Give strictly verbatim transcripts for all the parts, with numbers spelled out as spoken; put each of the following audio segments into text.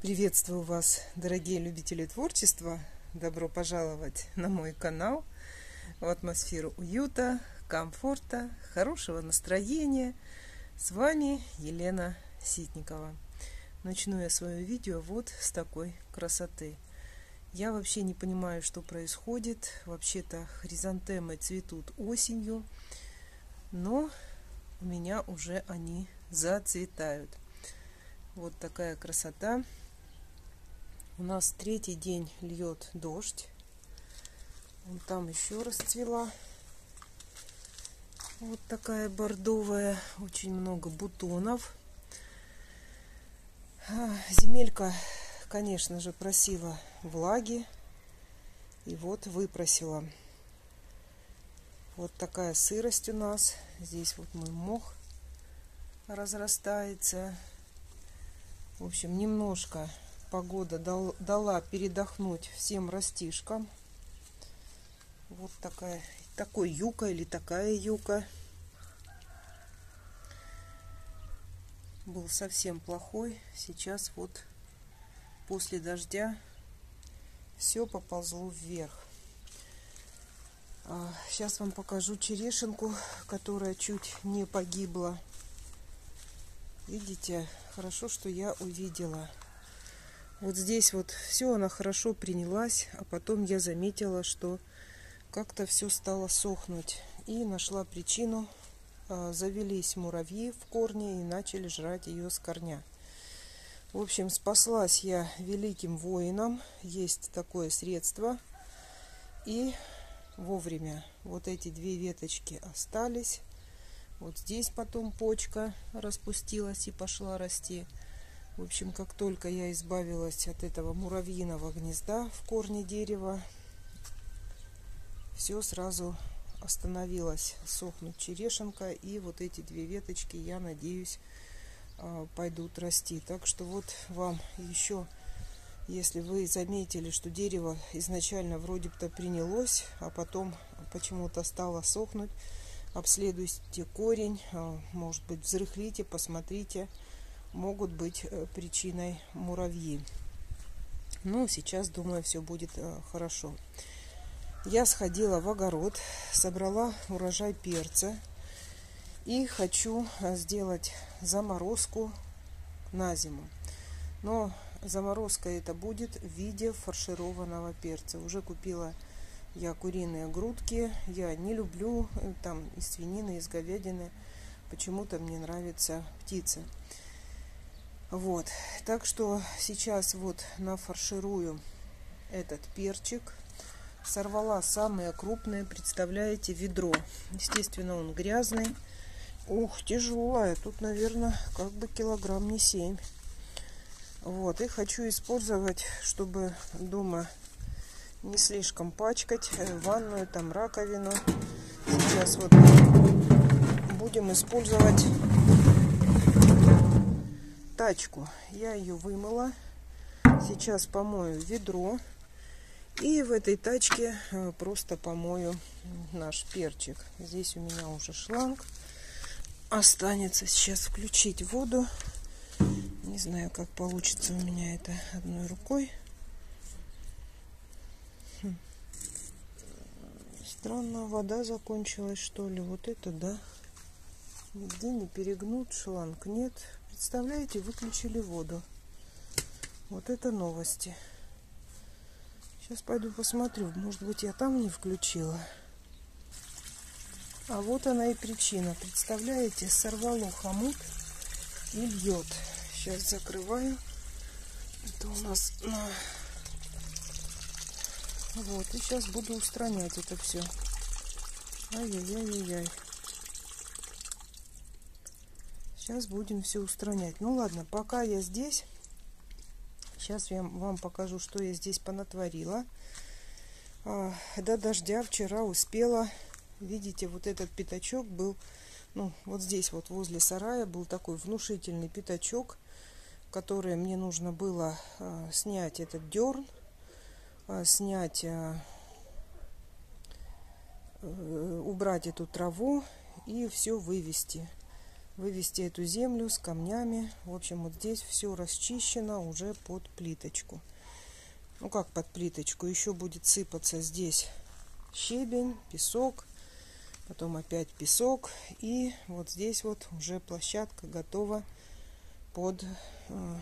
Приветствую вас, дорогие любители творчества. Добро пожаловать на мой канал в атмосферу уюта, комфорта, хорошего настроения. С вами Елена Ситникова. Начну я свое видео вот с такой красоты. Я вообще не понимаю, что происходит. Вообще-то хризантемы цветут осенью, но у меня уже они зацветают. Вот такая красота. У нас третий день льет дождь. Вон там еще расцвела. Вот такая бордовая. Очень много бутонов. Земелька, конечно же, просила влаги. И вот выпросила. Вот такая сырость у нас. Здесь вот мой мох разрастается. В общем, немножко погода дал, дала передохнуть всем растишкам. Вот такая, такой юка или такая юка. Был совсем плохой. Сейчас вот после дождя все поползло вверх. А, сейчас вам покажу черешенку, которая чуть не погибла. Видите, хорошо, что я увидела. Вот здесь вот все она хорошо принялась, а потом я заметила, что как-то все стало сохнуть. И нашла причину. Завелись муравьи в корне и начали жрать ее с корня. В общем, спаслась я великим воином. Есть такое средство. И вовремя вот эти две веточки остались. Вот здесь потом почка распустилась и пошла расти. В общем, как только я избавилась от этого муравьиного гнезда в корне дерева, все сразу остановилось сохнуть черешенка. И вот эти две веточки, я надеюсь, пойдут расти. Так что вот вам еще, если вы заметили, что дерево изначально вроде бы принялось, а потом почему-то стало сохнуть, обследуйте корень, может быть, взрыхлите, посмотрите. Могут быть причиной муравьи. Ну, сейчас, думаю, все будет хорошо. Я сходила в огород, собрала урожай перца и хочу сделать заморозку на зиму. Но заморозка это будет в виде фаршированного перца. Уже купила я куриные грудки. Я не люблю там из свинины, из говядины. Почему-то мне нравится птица. Вот, так что сейчас вот нафарширую этот перчик. Сорвала самые крупные, представляете, ведро. Естественно, он грязный. Ух, тяжелая. Тут, наверное, как бы килограмм не семь. Вот, и хочу использовать, чтобы дома не слишком пачкать, ванную, там раковину. Сейчас вот будем использовать тачку. Я ее вымыла. Сейчас помою ведро. И в этой тачке просто помою наш перчик. Здесь у меня уже шланг. Останется сейчас включить воду. Не знаю, как получится у меня это одной рукой. Хм. Странно, вода закончилась, что ли. Вот это да. Нигде не перегнут, шланг нет. Представляете, выключили воду. Вот это новости. Сейчас пойду посмотрю. Может быть, я там не включила. А вот она и причина. Представляете, сорвало хомут и льет. Сейчас закрываю. Это у нас на... Вот. И сейчас буду устранять это все. Ай-яй-яй-яй-яй. Сейчас будем все устранять. Ну ладно, пока я здесь, сейчас я вам покажу, что я здесь понатворила. А, до дождя вчера успела. Видите, вот этот пятачок был, ну, вот здесь вот возле сарая был такой внушительный пятачок, который мне нужно было а, снять этот дерн, а, снять, а, убрать эту траву и все вывести. вывести эту землю с камнями. В общем, вот здесь все расчищено уже под плиточку. Ну как под плиточку, еще будет сыпаться здесь щебень, песок, потом опять песок, и вот здесь вот уже площадка готова под э,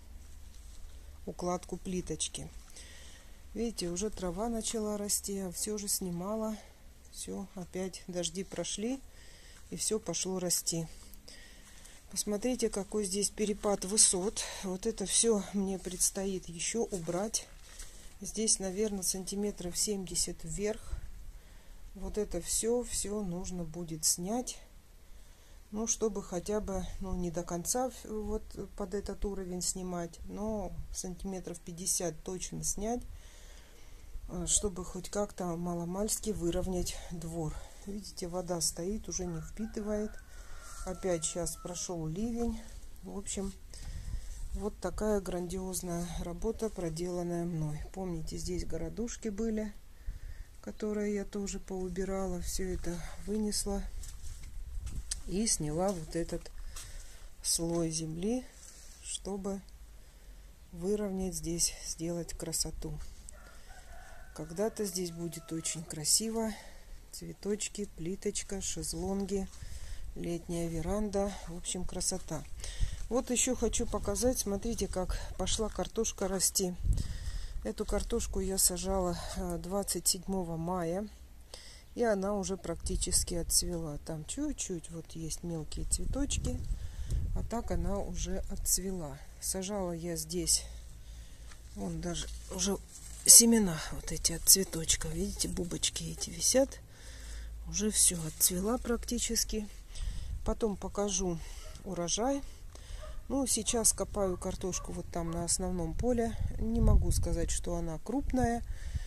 укладку плиточки. Видите, уже трава начала расти, а все же снимала. Все, опять дожди прошли, и все пошло расти. Посмотрите, какой здесь перепад высот. Вот это все мне предстоит еще убрать. Здесь, наверное, сантиметров семьдесят вверх. Вот это все, все нужно будет снять. Ну, чтобы хотя бы, ну, не до конца вот под этот уровень снимать, но сантиметров пятьдесят точно снять, чтобы хоть как-то маломальски выровнять двор. Видите, вода стоит, уже не впитывает. Опять сейчас прошел ливень. В общем, вот такая грандиозная работа, проделанная мной. Помните, здесь городушки были, которые я тоже поубирала. Все это вынесла и сняла вот этот слой земли, чтобы выровнять здесь, сделать красоту. Когда-то здесь будет очень красиво. Цветочки, плиточка, шезлонги, летняя веранда. В общем, красота. Вот еще хочу показать. Смотрите, как пошла картошка расти. Эту картошку я сажала двадцать седьмого мая. И она уже практически отцвела. Там чуть-чуть вот есть мелкие цветочки. А так она уже отцвела. Сажала я здесь. Вон даже уже семена вот эти от цветочка. Видите, бубочки эти висят. Уже все отцвела практически. Потом покажу урожай. Ну, сейчас копаю картошку вот там на основном поле. Не могу сказать, что она крупная.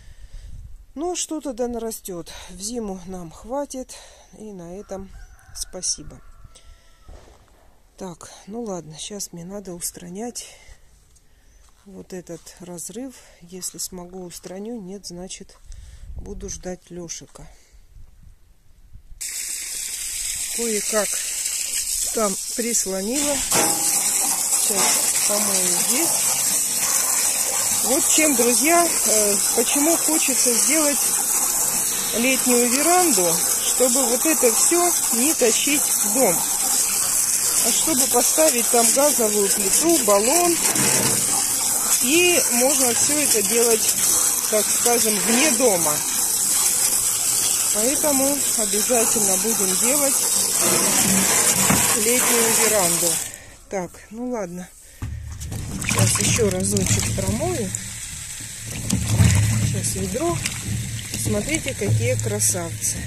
Но что-то да нарастет. В зиму нам хватит. И на этом спасибо. Так, ну ладно. Сейчас мне надо устранять вот этот разрыв. Если смогу, устраню. Нет, значит, буду ждать Лешика. Кое-как там прислонила. Сейчас помою здесь. Вот чем, друзья, почему хочется сделать летнюю веранду, чтобы вот это все не тащить в дом, а чтобы поставить там газовую плиту, баллон, и можно все это делать, так скажем, вне дома. Поэтому обязательно будем делать летнюю веранду. Так, ну ладно. Сейчас еще разочек промою. Сейчас ведро. Смотрите, какие красавцы.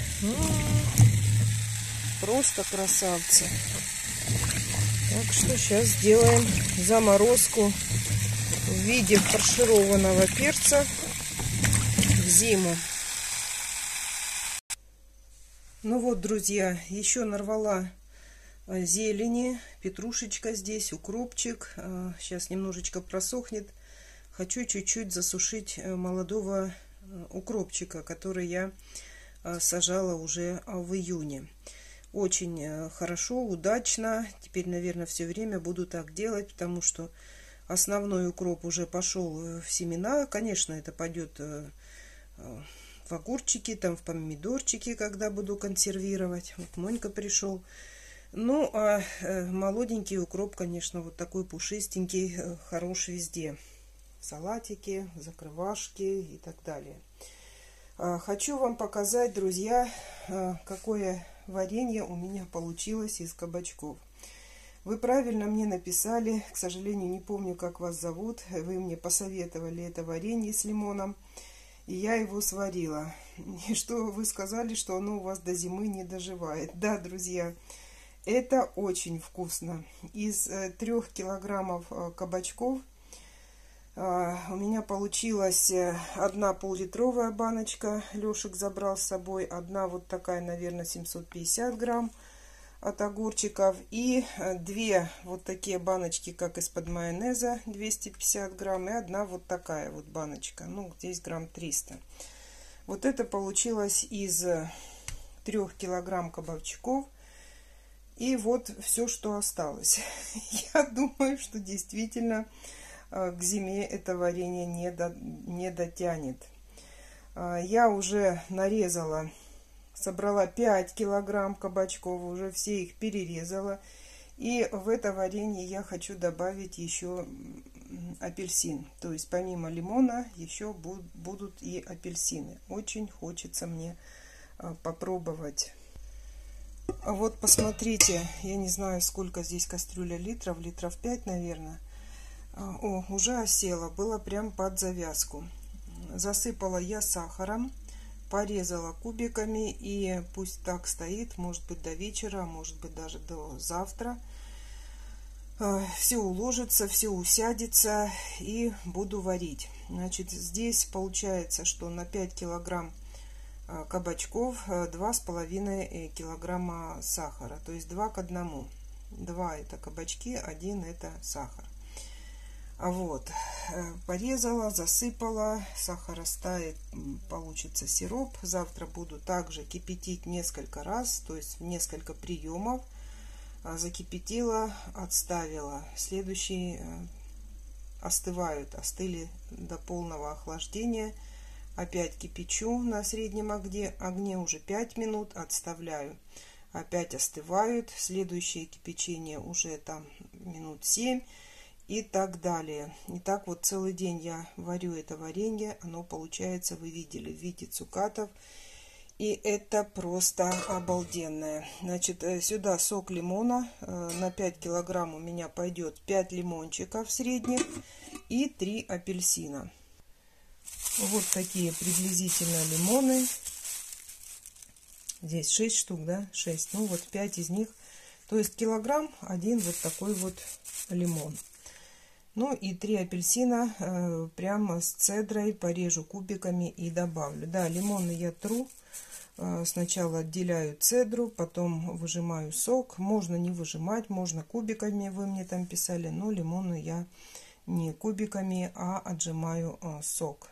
Просто красавцы. Так что сейчас сделаем заморозку в виде фаршированного перца в зиму. Ну вот, друзья, еще нарвала зелени, петрушечка здесь, укропчик. Сейчас немножечко просохнет. Хочу чуть-чуть засушить молодого укропчика, который я сажала уже в июне. Очень хорошо, удачно. Теперь, наверное, все время буду так делать, потому что основной укроп уже пошел в семена. Конечно, это пойдет в огурчики, там в помидорчики, когда буду консервировать. Вот Монька пришел. Ну, а молоденький укроп, конечно, вот такой пушистенький, хорош везде. Салатики, закрывашки и так далее. Хочу вам показать, друзья, какое варенье у меня получилось из кабачков. Вы правильно мне написали, к сожалению, не помню, как вас зовут. Вы мне посоветовали это варенье с лимоном, и я его сварила. И что вы сказали, что оно у вас до зимы не доживает. Да, друзья, это очень вкусно. Из э, трех килограммов э, кабачков э, у меня получилась э, одна пол-литровая баночка. Лешек забрал с собой. Одна вот такая, наверное, семьсот пятьдесят грамм от огурчиков. И э, две вот такие баночки, как из-под майонеза, двести пятьдесят грамм. И одна вот такая вот баночка. Ну, здесь грамм триста. Вот это получилось из трех килограмм кабачков. И вот все, что осталось. Я думаю, что действительно к зиме это варенье не, до, не дотянет. Я уже нарезала, собрала пять килограмм кабачков, уже все их перерезала. И в это варенье я хочу добавить еще апельсин. То есть помимо лимона еще будут и апельсины. Очень хочется мне попробовать. Вот посмотрите, я не знаю, сколько здесь кастрюля литров, литров пять, наверное. О, уже осела, было прям под завязку. Засыпала я сахаром, порезала кубиками, и пусть так стоит, может быть до вечера, может быть даже до завтра. Все уложится, все усядется, и буду варить. Значит, здесь получается, что на пять килограмм кабачков два с половиной килограмма сахара, то есть два к одному. два это кабачки, один это сахар. А вот, порезала, засыпала, сахар растает, получится сироп. Завтра буду также кипятить несколько раз, то есть несколько приемов. Закипятила, отставила. Следующие остывают, остыли до полного охлаждения. Опять кипячу на среднем огне, огне уже пять минут, отставляю. Опять остывают. Следующее кипячение уже там минут семь. И так далее. И так вот целый день я варю это варенье. Оно получается, вы видели, в виде цукатов. И это просто обалденное. Значит, сюда сок лимона. На пять килограмм у меня пойдет пять лимончиков средних и три апельсина. Вот такие приблизительно лимоны. Здесь шесть штук, да? шесть. Ну вот пять из них. То есть килограмм один вот такой вот лимон. Ну и три апельсина э, прямо с цедрой порежу кубиками и добавлю. Да, лимоны я тру. Э, сначала отделяю цедру, потом выжимаю сок. Можно не выжимать, можно кубиками, вы мне там писали. Но лимоны я не кубиками, а отжимаю э, сок.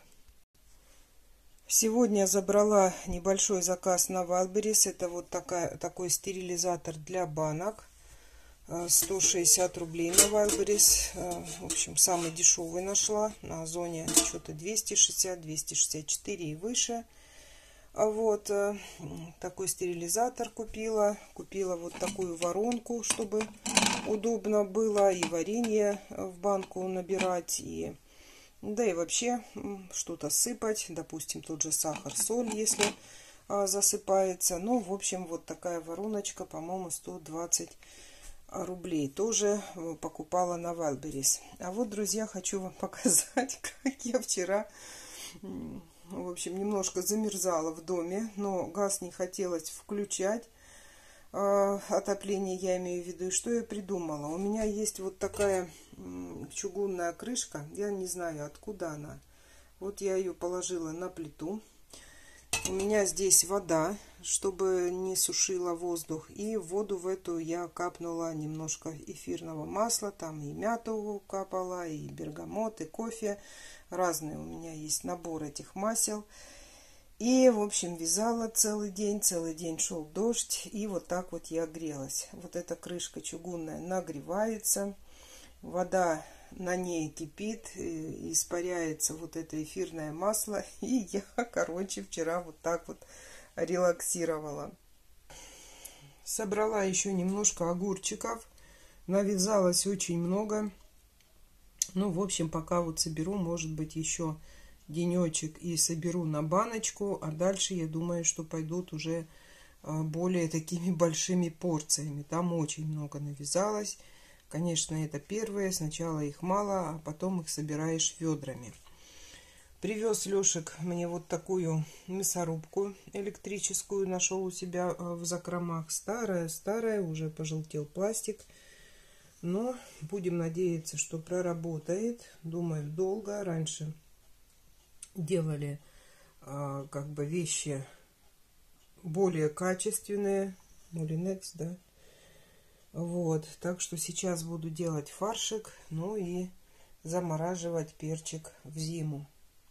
Сегодня забрала небольшой заказ на Wildberries. Это вот такая, такой стерилизатор для банок. сто шестьдесят рублей на Wildberries. В общем, самый дешевый нашла. На Озоне что-то двести шестьдесят, двести шестьдесят четыре и выше. Вот такой стерилизатор купила. Купила вот такую воронку, чтобы удобно было и варенье в банку набирать, и да и вообще что-то сыпать. Допустим, тот же сахар, соль, если засыпается. Ну, в общем, вот такая вороночка, по-моему, сто двадцать рублей. Тоже покупала на Wildberries. А вот, друзья, хочу вам показать, как я вчера, в общем, немножко замерзала в доме, но газ не хотелось включать. Отопление я имею в виду. И что я придумала? У меня есть вот такая чугунная крышка. Я не знаю, откуда она. Вот я ее положила на плиту. У меня здесь вода, чтобы не сушила воздух. И в воду в эту я капнула немножко эфирного масла. Там и мяту капала, и бергамот, и кофе. Разные у меня есть набор этих масел. И, в общем, вязала целый день. Целый день шел дождь. И вот так вот я грелась. Вот эта крышка чугунная нагревается. Вода на ней кипит, испаряется вот это эфирное масло. И я, короче, вчера вот так вот релаксировала. Собрала еще немножко огурчиков. Навязалось очень много. Ну, в общем, пока вот соберу, может быть, еще денечек и соберу на баночку. А дальше, я думаю, что пойдут уже более такими большими порциями. Там очень много навязалось. Конечно, это первые. Сначала их мало, а потом их собираешь ведрами. Привез Лешек мне вот такую мясорубку электрическую. Нашел у себя в закромах. Старая-старая, уже пожелтел пластик. Но будем надеяться, что проработает. Думаю, долго. Раньше делали а, как бы вещи более качественные. Мулинекс, да. Вот, так что сейчас буду делать фаршик, ну и замораживать перчик в зиму.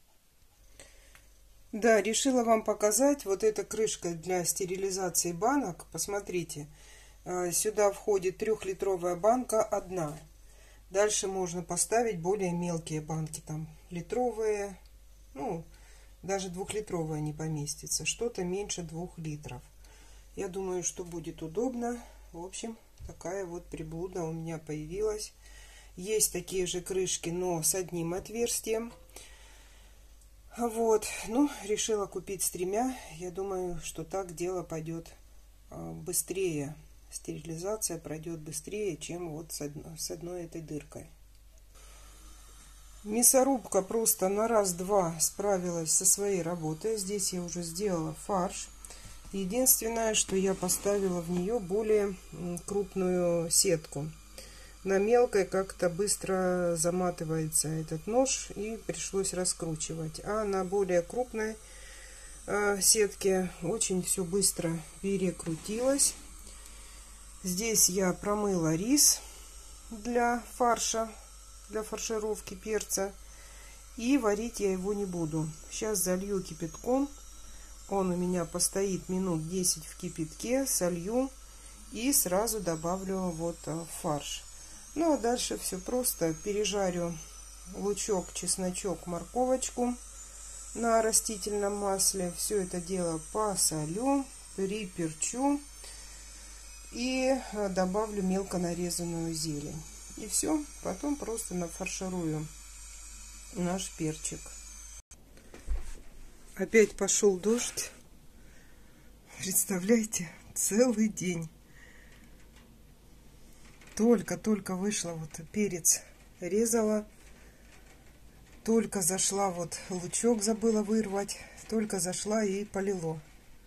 Да, решила вам показать вот эта крышка для стерилизации банок. Посмотрите, Сюда входит трехлитровая банка одна. Дальше можно поставить более мелкие банки, там литровые, ну, даже двухлитровая не поместится, что-то меньше двух литров. Я думаю, что будет удобно. В общем, такая вот приблуда у меня появилась. Есть такие же крышки, но с одним отверстием. Вот, ну, решила купить с тремя. Я думаю, что так дело пойдет быстрее. Стерилизация пройдет быстрее, чем вот с одной, с одной этой дыркой. Мясорубка просто на раз-два справилась со своей работой. Здесь я уже сделала фарш. Единственное, что я поставила в нее более крупную сетку. На мелкой как-то быстро заматывается этот нож, и пришлось раскручивать. А на более крупной э, сетке очень все быстро перекрутилось. Здесь я промыла рис для фарша, для фаршировки перца. И варить я его не буду. Сейчас залью кипятком. Он у меня постоит минут десять в кипятке. Солью и сразу добавлю вот фарш. Ну а дальше все просто. Пережарю лучок, чесночок, морковочку на растительном масле. Все это дело посолю, приперчу. И добавлю мелко нарезанную зелень. И все. Потом просто нафарширую наш перчик. Опять пошел дождь. Представляете, целый день. Только-только вышла, вот перец резала. Только зашла, вот лучок забыла вырвать. Только зашла и полило.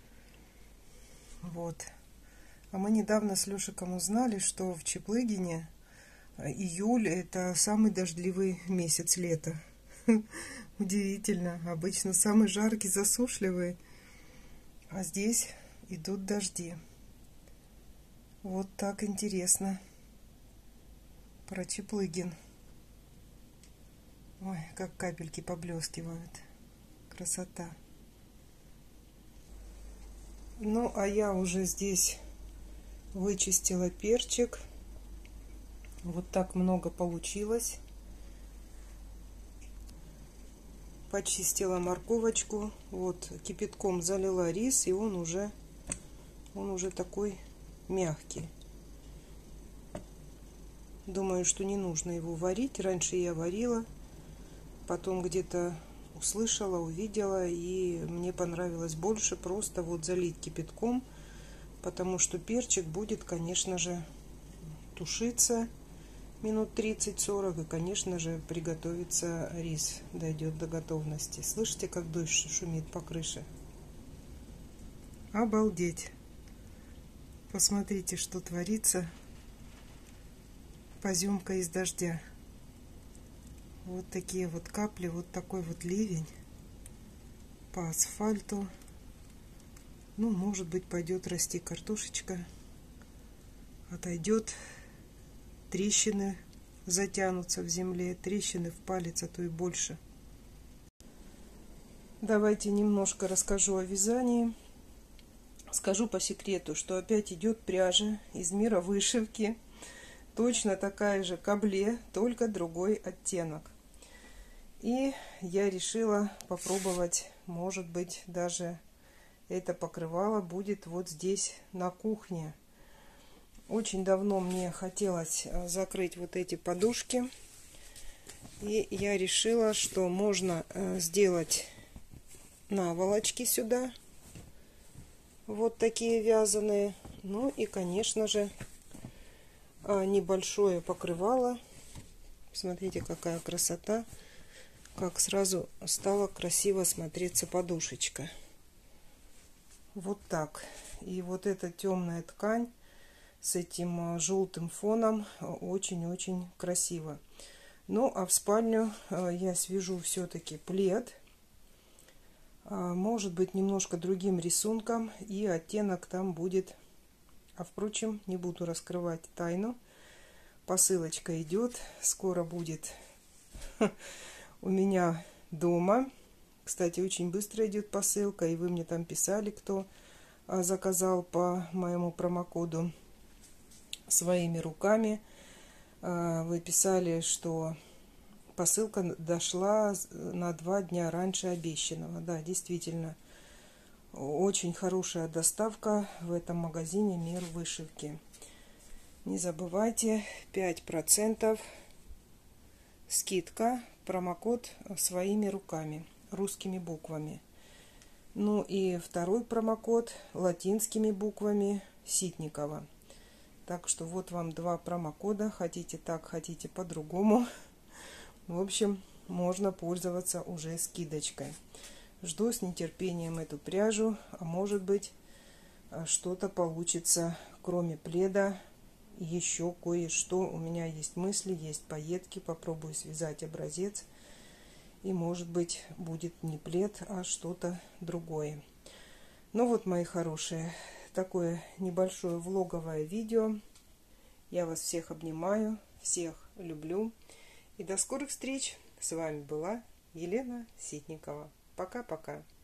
Вот. А мы недавно с Лешиком узнали, что в Чаплыгине июль — это самый дождливый месяц лета. Удивительно. Обычно самый жаркий, засушливый. А здесь идут дожди. Вот так интересно. Про Чаплыгин. Ой, как капельки поблескивают. Красота. Ну, а я уже здесь вычистила перчик. Вот так много получилось. Почистила морковочку. Вот кипятком залила рис, и он уже, он уже такой мягкий. Думаю, что не нужно его варить. Раньше я варила. Потом где-то услышала, увидела, и мне понравилось больше просто вот залить кипятком. Потому что перчик будет, конечно же, тушиться минут тридцать-сорок. И, конечно же, приготовится рис, дойдет до готовности. Слышите, как дождь шумит по крыше? Обалдеть! Посмотрите, что творится. Поземка из дождя. Вот такие вот капли, вот такой вот ливень по асфальту. Ну, может быть, пойдет расти картошечка. Отойдет. Трещины затянутся в земле. Трещины в палец, а то и больше. Давайте немножко расскажу о вязании. Скажу по секрету, что опять идет пряжа из мира вышивки. Точно такая же кабле, только другой оттенок. И я решила попробовать, может быть, даже это покрывало будет вот здесь на кухне. Очень давно мне хотелось закрыть вот эти подушки. И я решила, что можно сделать наволочки сюда. Вот такие вязаные. Ну и, конечно же, небольшое покрывало. Смотрите, какая красота. Как сразу стала красиво смотреться подушечка. Вот так. И вот эта темная ткань с этим желтым фоном очень-очень красиво. Ну, а в спальню я свяжу все-таки плед. Может быть, немножко другим рисунком. И оттенок там будет... А впрочем, не буду раскрывать тайну. Посылочка идет. Скоро будет у меня дома. Кстати, очень быстро идет посылка. И вы мне там писали, кто заказал по моему промокоду. своими руками. Вы писали, что посылка дошла на два дня раньше обещанного. Да, действительно, очень хорошая доставка в этом магазине «Мир вышивки». Не забывайте, пять процентов скидка, промокод «Своими руками», русскими буквами. Ну и второй промокод латинскими буквами Ситникова. Так что вот вам два промокода. Хотите так, хотите по-другому. В общем, можно пользоваться уже скидочкой. Жду с нетерпением эту пряжу. А может быть, что-то получится, кроме пледа, еще кое-что. У меня есть мысли, есть пайетки. Попробую связать образец. И, может быть, будет не плед, а что-то другое. Ну вот, мои хорошие, такое небольшое влоговое видео. Я вас всех обнимаю, всех люблю. И до скорых встреч. С вами была Елена Ситникова. Пока-пока.